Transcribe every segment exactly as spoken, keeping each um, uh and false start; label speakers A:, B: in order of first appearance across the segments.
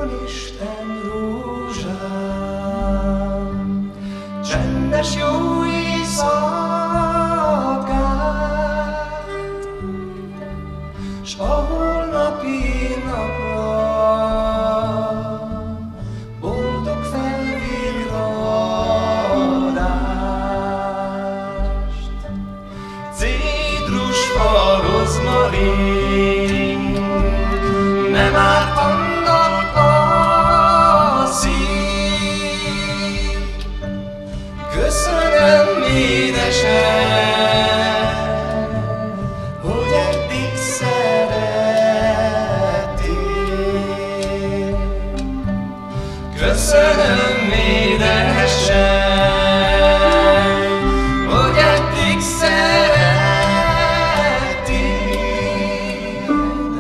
A: Isten rózsám, csendes jó éjszakát, s a holnapi napra boldog felvilladást. Cédrusfa, rozmarin, nem árt annak a szív. Köszönöm, édesem, hogy eddig szerettél. Köszönöm, édesem, hogy eddig szerettél.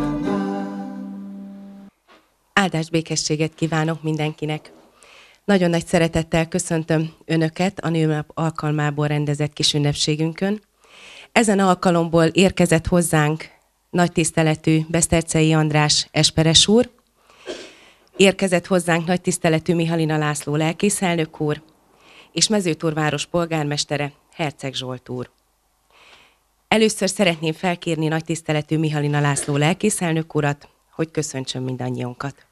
B: Áldás békességet kívánok mindenkinek! Nagyon nagy szeretettel köszöntöm Önöket a Nőnap alkalmából rendezett kis ünnepségünkön. Ezen alkalomból érkezett hozzánk nagy tiszteletű Beszterczei András esperes úr, érkezett hozzánk nagy tiszteletű Mihalina László lelkészelnök úr, és Mezőtorváros polgármestere Herceg Zsolt úr. Először szeretném felkérni nagy tiszteletű Mihalina László lelkészelnök urat, hogy köszöntsön mindannyiunkat.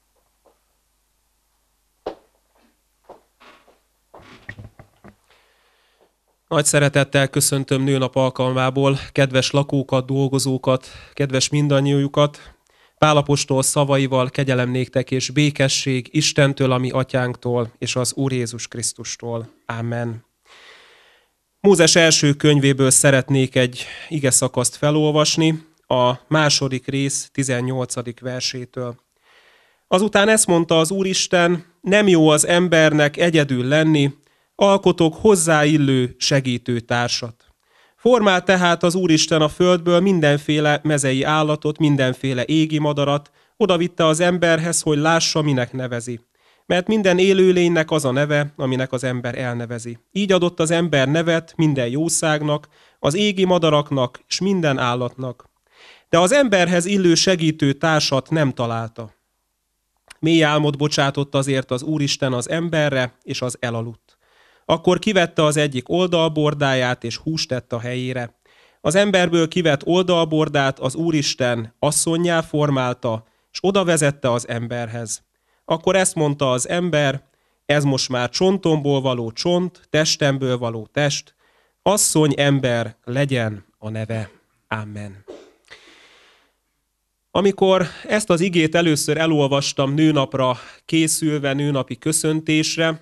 C: Nagy szeretettel köszöntöm Nőnap alkalmából kedves lakókat, dolgozókat, kedves mindannyiukat. Pál apostol szavaival kegyelem néktek és békesség Istentől, a mi atyánktól, és az Úr Jézus Krisztustól. Amen. Mózes első könyvéből szeretnék egy igeszakaszt felolvasni, a második rész tizennyolcadik versétől. Azután ezt mondta az Úristen: nem jó az embernek egyedül lenni, alkotok hozzáillő segítő társat. Formál tehát az Úristen a földből mindenféle mezei állatot, mindenféle égi madarat, odavitte az emberhez, hogy lássa, minek nevezi. Mert minden élőlénynek az a neve, aminek az ember elnevezi. Így adott az ember nevet minden jószágnak, az égi madaraknak és minden állatnak. De az emberhez illő segítő társat nem találta. Mély álmot bocsátott azért az Úristen az emberre, és az elaludt. Akkor kivette az egyik oldalbordáját, és húst tett a helyére. Az emberből kivett oldalbordát az Úristen asszonnyá formálta, és oda vezette az emberhez. Akkor ezt mondta az ember: ez most már csontomból való csont, testemből való test, asszony ember legyen a neve. Amen. Amikor ezt az igét először elolvastam nőnapra készülve, nőnapi köszöntésre,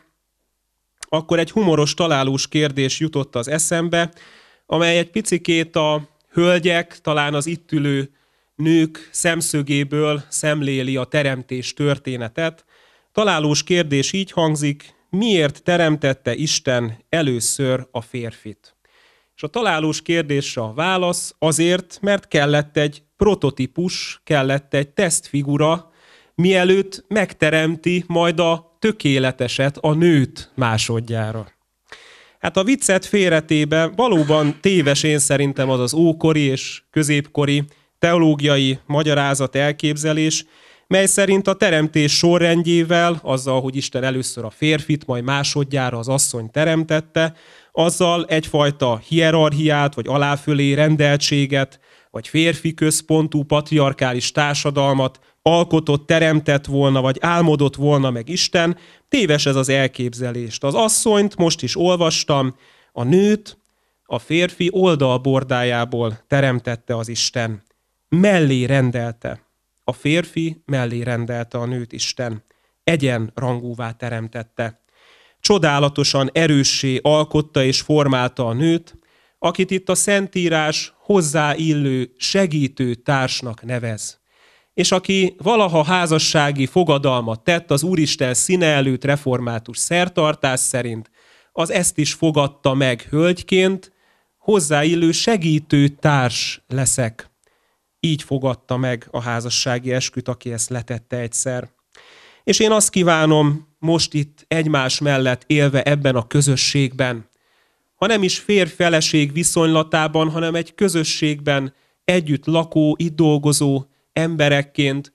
C: akkor egy humoros, találós kérdés jutott az eszembe, amely egy picikét a hölgyek, talán az itt ülő nők szemszögéből szemléli a teremtés történetet. Találós kérdés így hangzik: miért teremtette Isten először a férfit? És a találós kérdésre a válasz: azért, mert kellett egy prototípus, kellett egy tesztfigura, mielőtt megteremti majd a tökéleteset, a nőt másodjára. Hát a viccet félretéve valóban téves én szerintem az az ókori és középkori teológiai magyarázat, elképzelés, mely szerint a teremtés sorrendjével, azzal, hogy Isten először a férfit, majd másodjára az asszony teremtette, azzal egyfajta hierarchiát, vagy aláfölé rendeltséget, vagy férfi központú patriarkális társadalmat alkotott, teremtett volna, vagy álmodott volna meg Isten. Téves ez az elképzelést. Az asszonyt most is olvastam, a nőt a férfi oldalbordájából teremtette az Isten. Mellé rendelte. A férfi mellé rendelte a nőt Isten. Egyenrangúvá teremtette. Csodálatosan erőssé alkotta és formálta a nőt, akit itt a Szentírás hozzáillő segítő társnak nevez. És aki valaha házassági fogadalmat tett az Úristen színe előtt református szertartás szerint, az ezt is fogadta meg hölgyként: hozzáillő segítő társ leszek. Így fogadta meg a házassági esküt, aki ezt letette egyszer. És én azt kívánom most itt egymás mellett élve ebben a közösségben, ha nem is férj-feleség viszonylatában, hanem egy közösségben együtt lakó, itt dolgozó emberekként,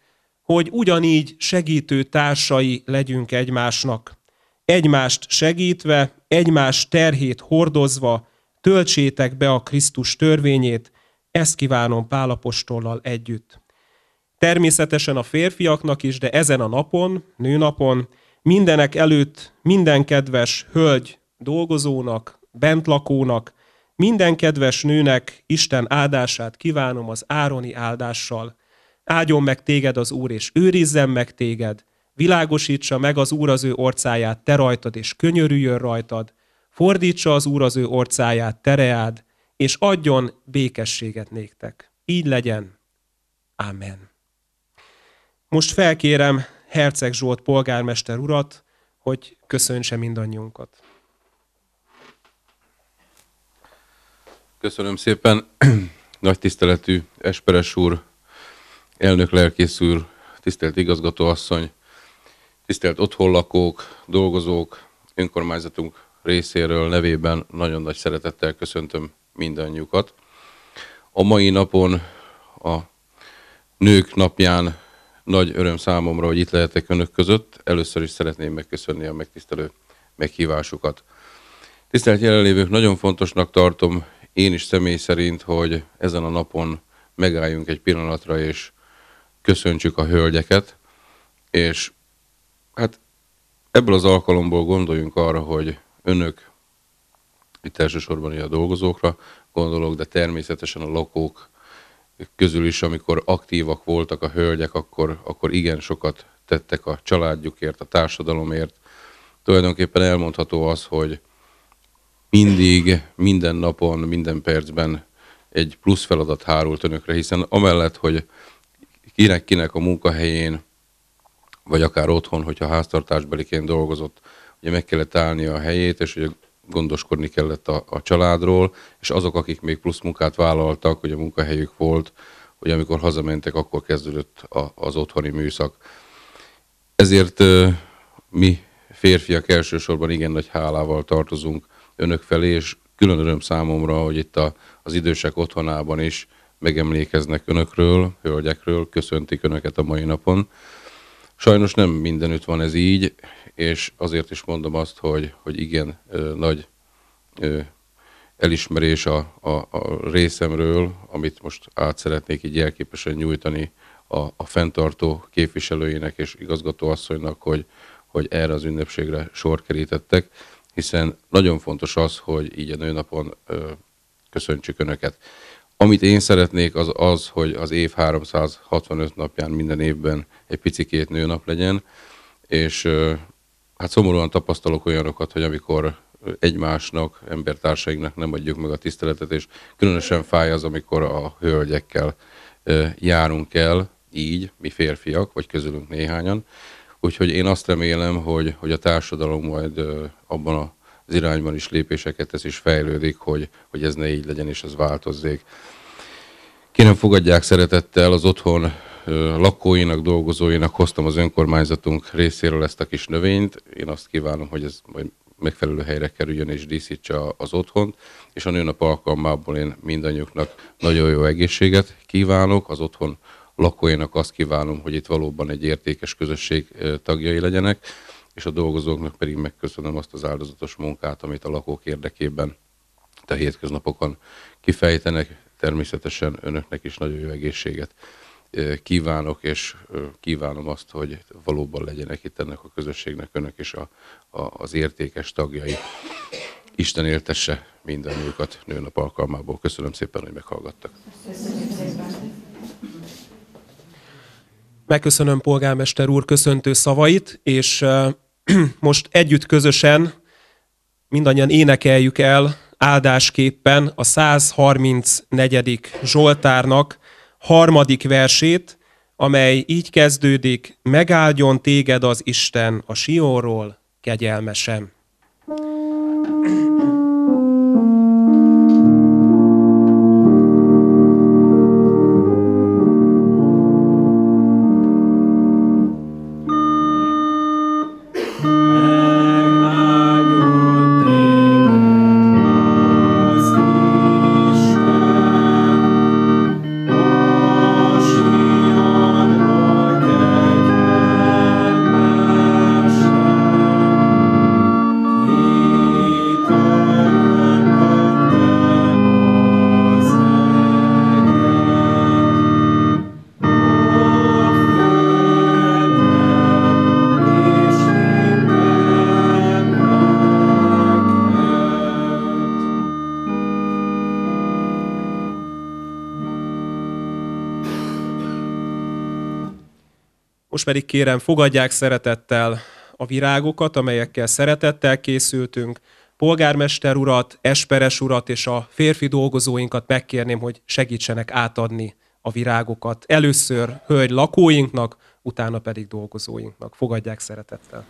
C: hogy ugyanígy segítő társai legyünk egymásnak. Egymást segítve, egymás terhét hordozva, töltsétek be a Krisztus törvényét, ezt kívánom Pál apostollal együtt. Természetesen a férfiaknak is, de ezen a napon, nőnapon, mindenek előtt minden kedves hölgy dolgozónak, bentlakónak, minden kedves nőnek Isten áldását kívánom az ároni áldással. Áldjon meg téged az Úr, és őrizzen meg téged, világosítsa meg az Úr az ő orcáját te rajtad, és könyörüljön rajtad, fordítsa az Úr az ő orcáját te reád, és adjon békességet néktek. Így legyen. Amen. Most felkérem Herceg Zsolt polgármester urat, hogy köszöntse mindannyiunkat.
D: Köszönöm szépen. Nagy tiszteletű Esperes úr, elnök lelkész úr, tisztelt igazgatóasszony, tisztelt otthonlakók, dolgozók, önkormányzatunk részéről nevében nagyon nagy szeretettel köszöntöm mindannyiukat. A mai napon, a Nők napján nagy öröm számomra, hogy itt lehetek önök között. Először is szeretném megköszönni a megtisztelő meghívásukat. Tisztelt jelenlévők, nagyon fontosnak tartom én is személy szerint, hogy ezen a napon megálljunk egy pillanatra, és köszöntsük a hölgyeket, és hát ebből az alkalomból gondoljunk arra, hogy önök, itt elsősorban a dolgozókra gondolok, de természetesen a lakók közül is, amikor aktívak voltak a hölgyek, akkor, akkor igen sokat tettek a családjukért, a társadalomért. Tulajdonképpen elmondható az, hogy mindig, minden napon, minden percben egy plusz feladat hárult önökre, hiszen amellett, hogy kinek-kinek a munkahelyén, vagy akár otthon, hogyha háztartásbeliként dolgozott, ugye meg kellett állnia a helyét, és ugye gondoskodni kellett a, a családról, és azok, akik még plusz munkát vállaltak, hogy a munkahelyük volt, hogy amikor hazamentek, akkor kezdődött a, az otthoni műszak. Ezért uh, mi férfiak elsősorban igen nagy hálával tartozunk önök felé, és külön öröm számomra, hogy itt a, az idősek otthonában is megemlékeznek önökről, hölgyekről, köszöntik önöket a mai napon. Sajnos nem mindenütt van ez így, és azért is mondom azt, hogy, hogy igen, ö, nagy ö, elismerés a, a, a részemről, amit most át szeretnék így jelképesen nyújtani a, a fenntartó képviselőinek és igazgatóasszonynak, hogy, hogy erre az ünnepségre sor kerítettek, hiszen nagyon fontos az, hogy így a nőnapon ö, köszöntsük önöket. Amit én szeretnék, az az, hogy az év háromszázhatvanöt napján minden évben egy picikét nőnap legyen, és ö, hát szomorúan tapasztalok olyanokat, hogy amikor egymásnak, embertársainknak nem adjuk meg a tiszteletet, és különösen fáj az, amikor a hölgyekkel ö, járunk el, így, mi férfiak, vagy közülünk néhányan. Úgyhogy én azt remélem, hogy, hogy a társadalom majd ö, abban az irányban is lépéseket tesz és fejlődik, hogy, hogy ez ne így legyen és ez változzék. Kérem, fogadják szeretettel az otthon ö, lakóinak, dolgozóinak, hoztam az önkormányzatunk részéről ezt a kis növényt. Én azt kívánom, hogy ez majd megfelelő helyre kerüljön és díszítse az otthont, és a nőnap alkalmából én mindannyiuknak nagyon jó egészséget kívánok, az otthon lakóinak azt kívánom, hogy itt valóban egy értékes közösség tagjai legyenek, és a dolgozóknak pedig megköszönöm azt az áldozatos munkát, amit a lakók érdekében a hétköznapokon kifejtenek. Természetesen önöknek is nagyon jó egészséget kívánok, és kívánom azt, hogy valóban legyenek itt ennek a közösségnek önök is a, a, az értékes tagjai. Isten éltesse mindannyiukat nőnap alkalmából. Köszönöm szépen, hogy meghallgattak.
C: Megköszönöm polgármester úr köszöntő szavait, és most együtt közösen mindannyian énekeljük el áldásképpen a százharmincnegyedik Zsoltárnak harmadik versét, amely így kezdődik: megáldjon téged az Isten a Sionról kegyelmesen.
A: Isten, a Sionról
C: Most pedig kérem, fogadják szeretettel a virágokat, amelyekkel szeretettel készültünk. Polgármester urat, Esperes urat és a férfi dolgozóinkat megkérném, hogy segítsenek átadni a virágokat. Először hölgy lakóinknak, utána pedig dolgozóinknak. Fogadják szeretettel.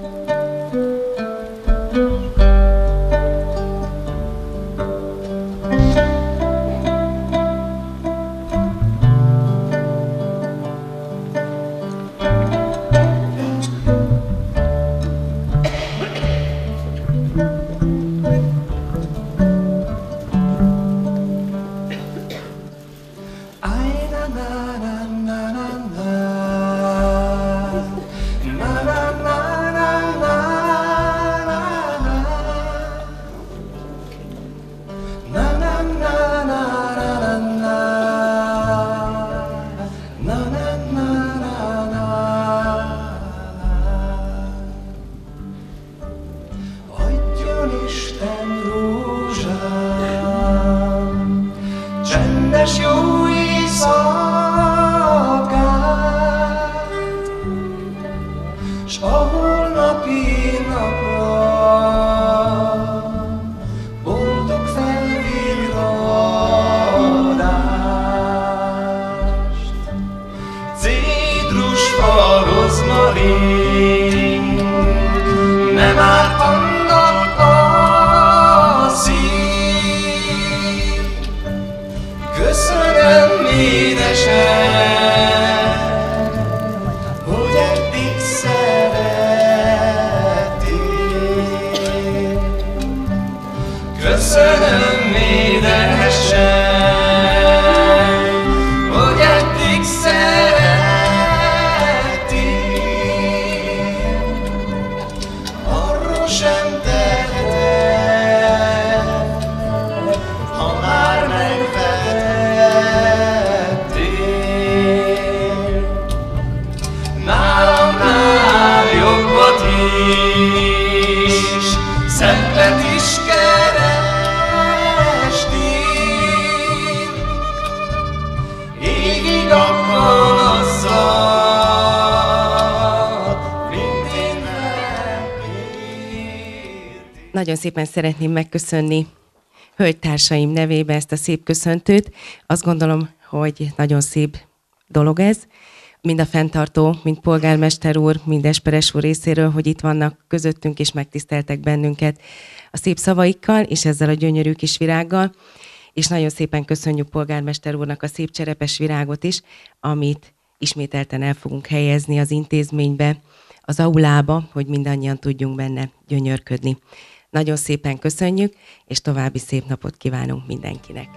B: Nagyon szépen szeretném megköszönni hölgytársaim nevében ezt a szép köszöntőt. Azt gondolom, hogy nagyon szép dolog ez. Mind a fenntartó, mind polgármester úr, mind Esperes úr részéről, hogy itt vannak közöttünk és megtiszteltek bennünket a szép szavaikkal és ezzel a gyönyörű kis virággal. És nagyon szépen köszönjük polgármester úrnak a szép cserepes virágot is, amit ismételten el fogunk helyezni az intézménybe, az aulába, hogy mindannyian tudjunk benne gyönyörködni. Nagyon szépen köszönjük, és további szép napot kívánunk mindenkinek.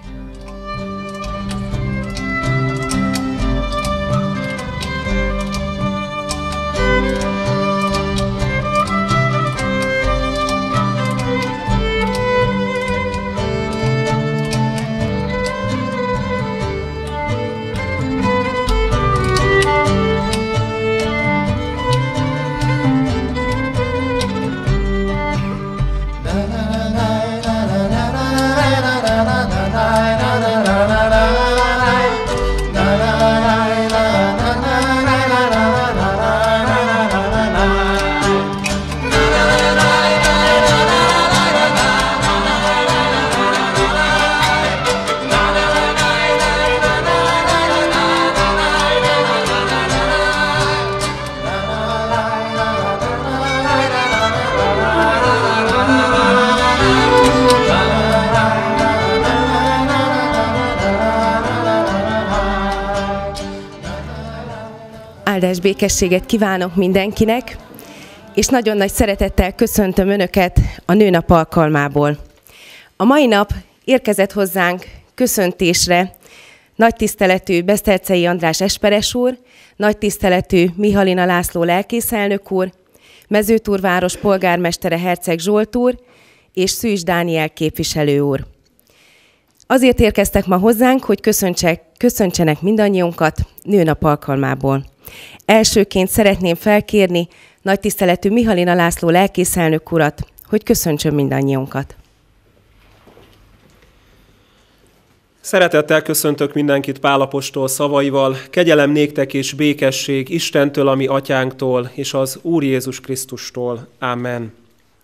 B: Áldás békességet kívánok mindenkinek, és nagyon nagy szeretettel köszöntöm Önöket a Nőnap alkalmából. A mai nap érkezett hozzánk köszöntésre nagy tiszteletű Beszterczei András Esperes úr, nagy tiszteletű Mihalina László lelkészelnök úr, Mezőtúrváros polgármestere Herceg Zsolt úr és Szűcs Dániel képviselő úr. Azért érkeztek ma hozzánk, hogy köszöntsenek mindannyiunkat Nőnap alkalmából. Elsőként szeretném felkérni nagy tiszteletű Mihalina László lelkészelnök urat, hogy köszöntsön mindannyiunkat.
C: Szeretettel köszöntök mindenkit Pál apostol szavaival, kegyelem néktek és békesség Istentől, a mi atyánktól, és az Úr Jézus Krisztustól. Amen.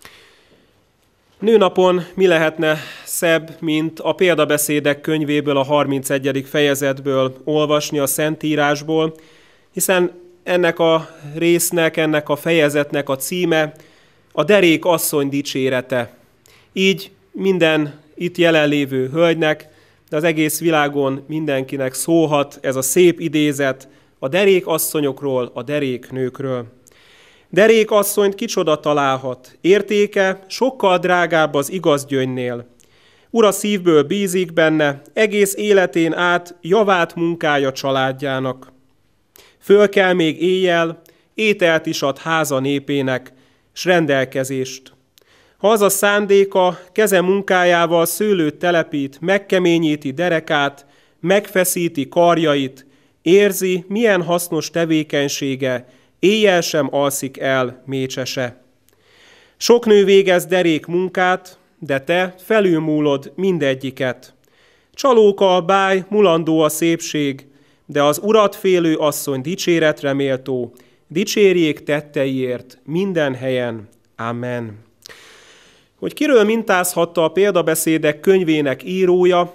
C: Nőnapon mi lehetne szebb, mint a példabeszédek könyvéből, a harmincegyedik fejezetből olvasni a Szentírásból, hiszen ennek a résznek, ennek a fejezetnek a címe a derék asszony dicsérete. Így minden itt jelenlévő hölgynek, de az egész világon mindenkinek szólhat ez a szép idézet a derék asszonyokról, a derék nőkről. Derék asszonyt kicsoda találhat, értéke sokkal drágább az igaz gyöngynél. Ura szívből bízik benne, egész életén át javát munkája családjának. Föl kell még éjjel, ételt is ad háza népének, s rendelkezést. Ha az a szándéka, keze munkájával szőlőt telepít, megkeményíti derekát, megfeszíti karjait, érzi, milyen hasznos tevékenysége, éjjel sem alszik el mécsese. Sok nő végez derék munkát, de te felülmúlod mindegyiket. Csalóka a báj, mulandó a szépség, de az urat félő asszony dicséretre méltó, dicsérjék tetteiért minden helyen. Amen. Hogy kiről mintázhatta a példabeszédek könyvének írója,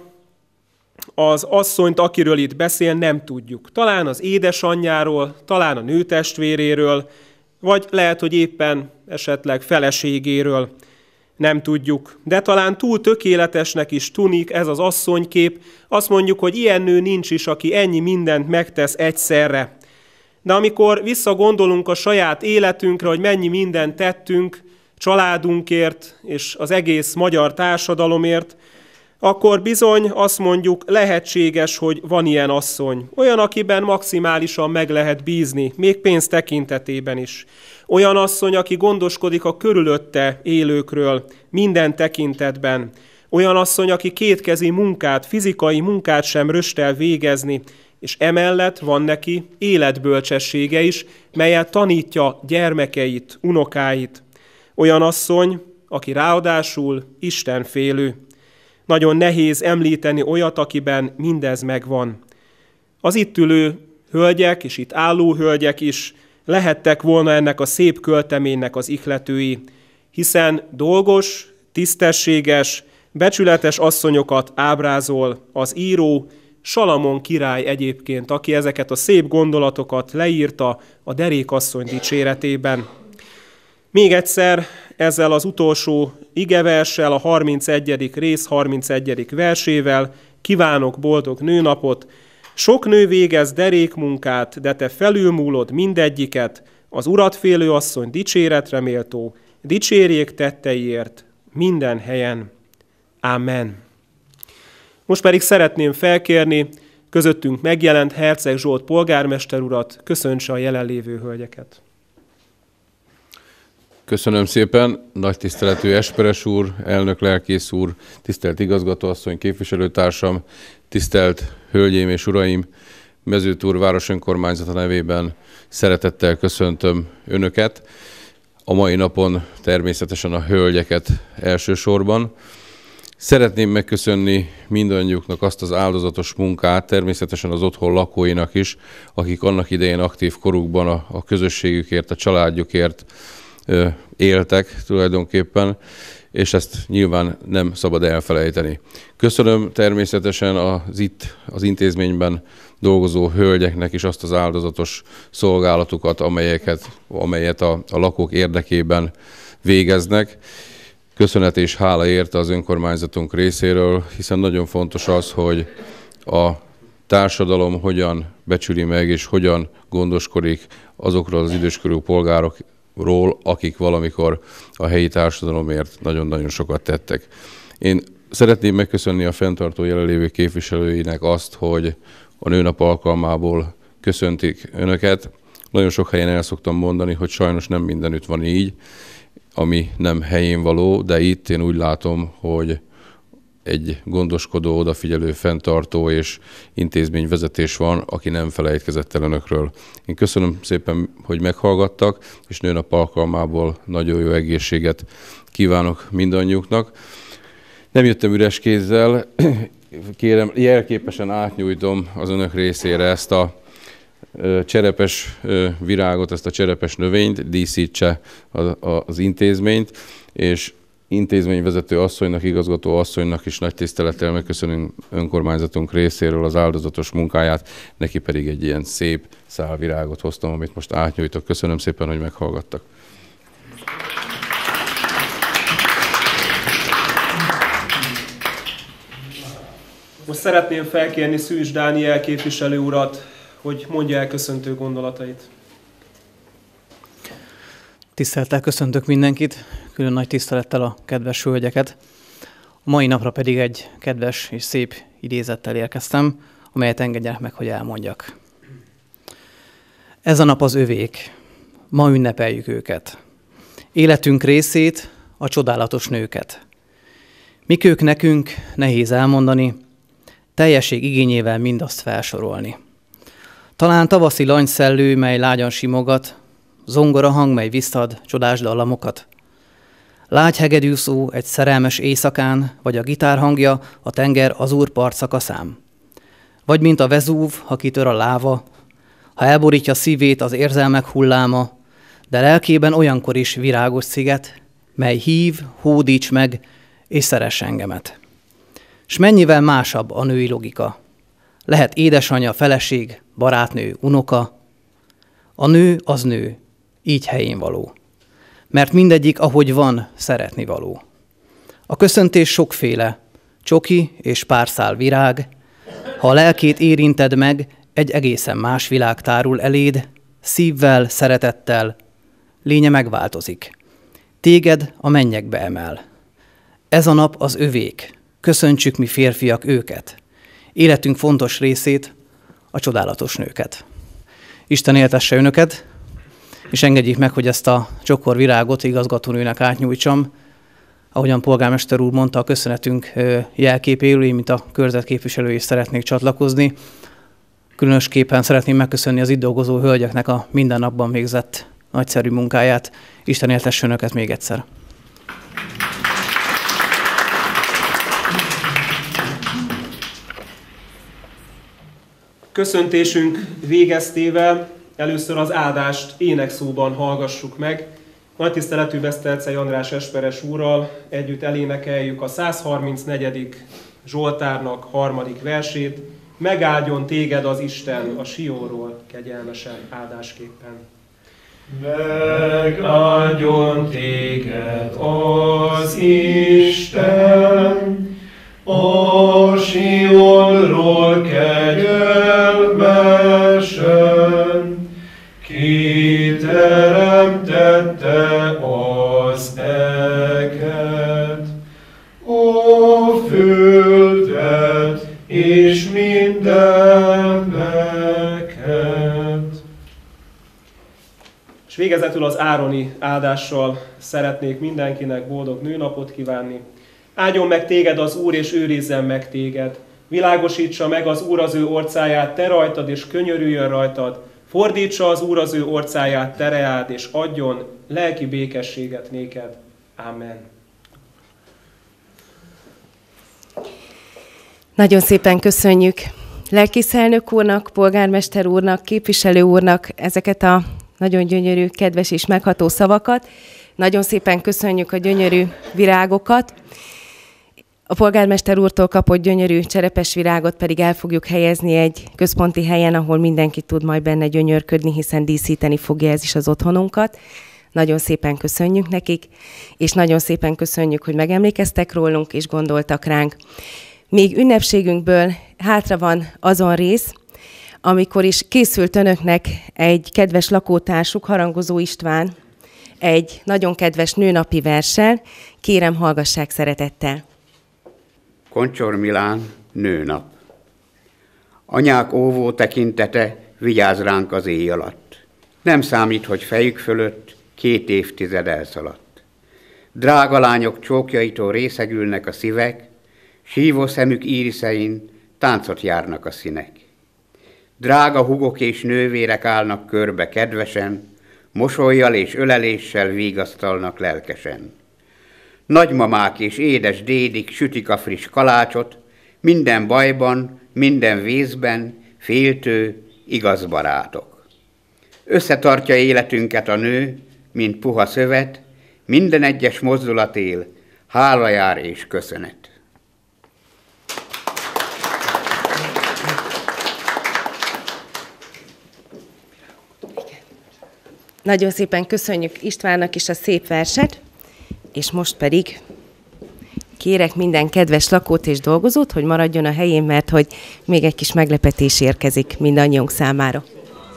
C: az asszonyt, akiről itt beszél, nem tudjuk. Talán az édesanyjáról, talán a nőtestvéréről, vagy lehet, hogy éppen esetleg feleségéről. Nem tudjuk, de talán túl tökéletesnek is tűnik ez az asszonykép. Azt mondjuk, hogy ilyen nő nincs is, aki ennyi mindent megtesz egyszerre. De amikor visszagondolunk a saját életünkre, hogy mennyi mindent tettünk családunkért és az egész magyar társadalomért, akkor bizony azt mondjuk, lehetséges, hogy van ilyen asszony. Olyan, akiben maximálisan meg lehet bízni, még pénz tekintetében is. Olyan asszony, aki gondoskodik a körülötte élőkről minden tekintetben. Olyan asszony, aki kétkezi munkát, fizikai munkát sem röstel végezni, és emellett van neki életbölcsessége is, melyet tanítja gyermekeit, unokáit. Olyan asszony, aki ráadásul istenfélő. Nagyon nehéz említeni olyat, akiben mindez megvan. Az itt ülő hölgyek, és itt álló hölgyek is lehettek volna ennek a szép költeménynek az ihletői, hiszen dolgos, tisztességes, becsületes asszonyokat ábrázol az író, Salamon király egyébként, aki ezeket a szép gondolatokat leírta a derékasszony dicséretében. Még egyszer ezzel az utolsó igeverssel, a harmincegyedik rész harmincegyedik versével kívánok boldog nőnapot. Sok nő végez derék munkát, de te felülmúlod mindegyiket, az urat félő asszony dicséretre méltó, dicsérjék tetteiért minden helyen. Amen. Most pedig szeretném felkérni közöttünk megjelent Herceg Zsolt polgármester urat, köszöntse a jelenlévő hölgyeket.
D: Köszönöm szépen, nagy tiszteletű Esperes úr, elnök lelkész úr, tisztelt igazgatóasszony, képviselőtársam, tisztelt hölgyeim és uraim, Mezőtúr város önkormányzata nevében szeretettel köszöntöm önöket. A mai napon természetesen a hölgyeket elsősorban. Szeretném megköszönni mindannyiuknak azt az áldozatos munkát, természetesen az otthon lakóinak is, akik annak idején aktív korukban a, a közösségükért, a családjukért éltek tulajdonképpen, és ezt nyilván nem szabad elfelejteni. Köszönöm természetesen az itt az intézményben dolgozó hölgyeknek is azt az áldozatos szolgálatukat, amelyeket, amelyet a, a lakók érdekében végeznek. Köszönet és hála érte az önkormányzatunk részéről, hiszen nagyon fontos az, hogy a társadalom hogyan becsüli meg és hogyan gondoskodik azokról az időskorú polgárokról, akik valamikor a helyi társadalomért nagyon-nagyon sokat tettek. Én szeretném megköszönni a fenntartó jelenlévő képviselőinek azt, hogy a nőnap alkalmából köszöntik önöket. Nagyon sok helyen el szoktam mondani, hogy sajnos nem mindenütt van így, ami nem helyén való, de itt én úgy látom, hogy egy gondoskodó, odafigyelő, fenntartó és intézményvezetés van, aki nem felejtkezett el önökről. Én köszönöm szépen, hogy meghallgattak, és nőnap alkalmából nagyon jó egészséget kívánok mindannyiuknak. Nem jöttem üres kézzel, kérem, jelképesen átnyújtom az önök részére ezt a cserepes virágot, ezt a cserepes növényt, díszítse az intézményt, és intézményvezető asszonynak, igazgató asszonynak is nagy tisztelettel megköszönünk önkormányzatunk részéről az áldozatos munkáját, neki pedig egy ilyen szép szálvirágot hoztam, amit most átnyújtok. Köszönöm szépen, hogy meghallgattak.
C: Most szeretném felkérni Szűcs Dániel képviselő urat, hogy mondja el köszöntő gondolatait.
E: Tisztelettel köszöntök mindenkit, külön nagy tisztelettel a kedves hölgyeket. A mai napra pedig egy kedves és szép idézettel érkeztem, amelyet engedjenek meg, hogy elmondjak. Ez a nap az övék, ma ünnepeljük őket. Életünk részét, a csodálatos nőket. Mik ők nekünk, nehéz elmondani, teljesség igényével mindazt felsorolni. Talán tavaszi langyszellő, mely lágyan simogat, zongora hang, mely visszad csodás dallamokat. Lágy hegedű szó egy szerelmes éjszakán, vagy a gitár hangja a tenger azúr part szakaszán. Vagy mint a Vezúv, ha kitör a láva, ha elborítja szívét az érzelmek hulláma, de lelkében olyankor is virágos sziget, mely hív, hódíts meg, és szeress engemet. S mennyivel másabb a női logika. Lehet édesanyja, feleség, barátnő, unoka. A nő az nő, így helyén való. Mert mindegyik, ahogy van, szeretni való. A köszöntés sokféle, csoki és pár szál virág. Ha a lelkét érinted meg, egy egészen más világ tárul eléd, szívvel, szeretettel, lénye megváltozik. Téged a mennyekbe emel. Ez a nap az övék, köszöntsük mi férfiak őket. Életünk fontos részét, a csodálatos nőket. Isten éltesse önöket, és engedjék meg, hogy ezt a csokorvirágot igazgatónőnek átnyújtsam. Ahogyan polgármester úr mondta, a köszönetünk jelképéül, én, mint a körzetképviselő is szeretnék csatlakozni. Különösképpen szeretném megköszönni az itt dolgozó hölgyeknek a mindennapban végzett nagyszerű munkáját. Isten éltesse önöket még egyszer.
C: Köszöntésünk végeztével először az áldást énekszóban hallgassuk meg. Nagy tiszteletű Beszterczei András esperes úrral együtt elénekeljük a százharmincnegyedik Zsoltárnak harmadik versét. Megáldjon téged az Isten a Sionról kegyelmesen áldásképpen.
A: Megáldjon téged az Isten a Sionról kegyelmesen, ki teremtette az eget, a földet és mindeneket.
C: És végezetül az ároni áldással szeretnék mindenkinek boldog nőnapot kívánni. Áldjon meg téged az Úr, és őrizzen meg téged. Világosítsa meg az Úr az ő orcáját te rajtad, és könyörüljön rajtad. Fordítsa az Úr az ő orcáját te reád, és adjon lelki békességet néked. Amen.
B: Nagyon szépen köszönjük lelkészelnök úrnak, polgármester úrnak, képviselő úrnak ezeket a nagyon gyönyörű, kedves és megható szavakat. Nagyon szépen köszönjük a gyönyörű virágokat. A polgármester úrtól kapott gyönyörű cserepes virágot pedig el fogjuk helyezni egy központi helyen, ahol mindenki tud majd benne gyönyörködni, hiszen díszíteni fogja ez is az otthonunkat. Nagyon szépen köszönjük nekik, és nagyon szépen köszönjük, hogy megemlékeztek rólunk és gondoltak ránk. Még ünnepségünkből hátra van azon rész, amikor is készült önöknek egy kedves lakótársuk, Harangozó István, egy nagyon kedves nőnapi verssel. Kérem, hallgassák szeretettel.
F: Koncsor Milán, nőnap. Anyák óvó tekintete vigyáz ránk az éj alatt. Nem számít, hogy fejük fölött két évtized elszaladt. Drága lányok csókjaitól részegülnek a szívek, sívó szemük íriszein táncot járnak a színek. Drága hugok és nővérek állnak körbe kedvesen, mosollyal és öleléssel vigasztalnak lelkesen. Nagymamák és édes dédik sütik a friss kalácsot, minden bajban, minden vészben, féltő, igaz barátok. Összetartja életünket a nő, mint puha szövet, minden egyes mozdulat él, hála jár és köszönet.
B: Nagyon szépen köszönjük Istvánnak is a szép verset, és most pedig kérek minden kedves lakót és dolgozót, hogy maradjon a helyén, mert hogy még egy kis meglepetés érkezik mindannyiunk számára.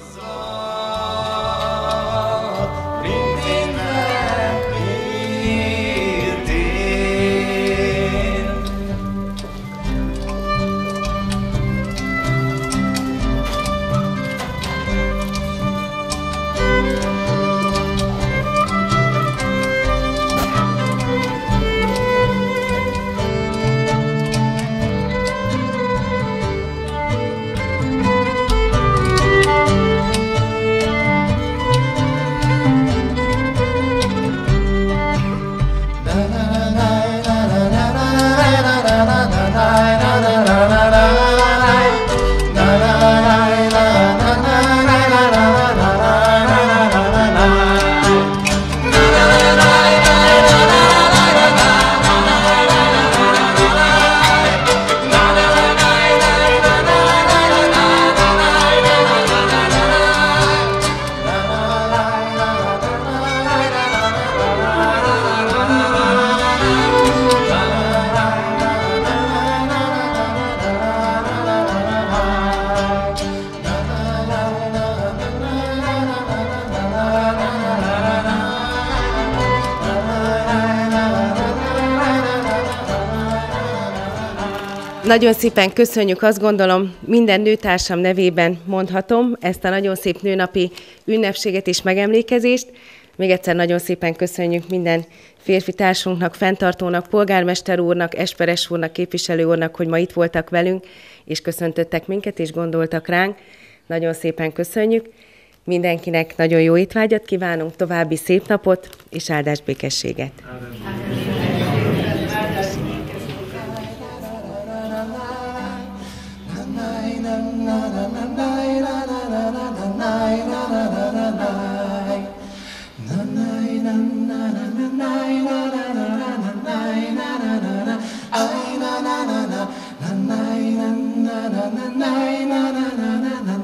B: Nagyon szépen köszönjük, azt gondolom, minden nőtársam nevében mondhatom ezt a nagyon szép nőnapi ünnepséget és megemlékezést. Még egyszer nagyon szépen köszönjük minden férfi társunknak, fenntartónak, polgármester úrnak, Esperes úrnak, képviselő úrnak, hogy ma itt voltak velünk, és köszöntöttek minket, és gondoltak ránk. Nagyon szépen köszönjük. Mindenkinek nagyon jó étvágyat kívánunk, további szép napot, és áldás békességet.
G: na na na na na na na na na na na na na